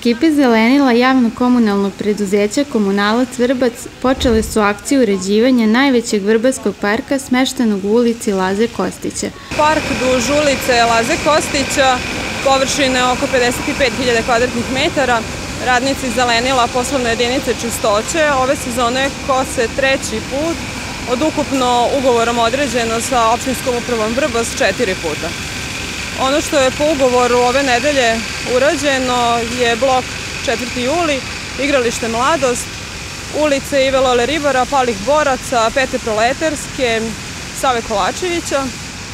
Ekipe zelenila javno-komunalnog preduzeća Komunalac Vrbac počele su akciju uređivanja najvećeg vrbatskog parka smeštenog u ulici Laze Kostića. Park duž ulice Laze Kostića, površine oko 55.000 kvadratnih metara, radnici zelenila poslovne jedinice Čistoće ove sezone kose treći put od ukupno ugovorom određeno sa opštinskom upravom Vrbas 4 puta. Ono što je po ugovoru ove nedelje urađeno je blok 4. juli, igralište Mladost, ulice Ive Lole Ribara, Palih Boraca, Pete Proleterske, Save Kovačevića.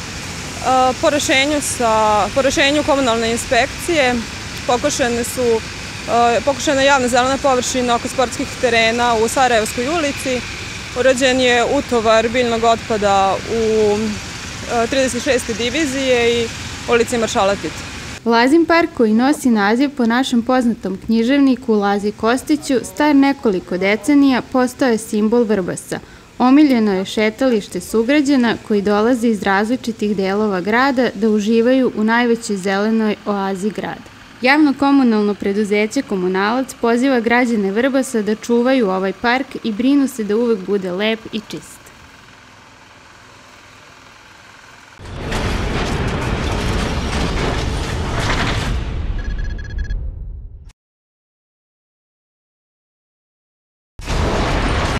Po rešenju komunalne inspekcije pokošena je javna zelena površina oko sportskih terena u Sarajevskoj ulici, urađen je utovar biljnog otpada u 36. divizije i ulici Maršala Tita. Lazin park, koji nosi naziv po našem poznatom književniku Lazi Kostiću, star nekoliko decenija, postao je simbol Vrbasa. Omiljeno je šetalište sugrađana koji dolaze iz različitih delova grada da uživaju u najvećoj zelenoj oazi grada. Javno-komunalno preduzeće Komunalac poziva građane Vrbasa da čuvaju ovaj park i brinu se da uvek bude lep i čist.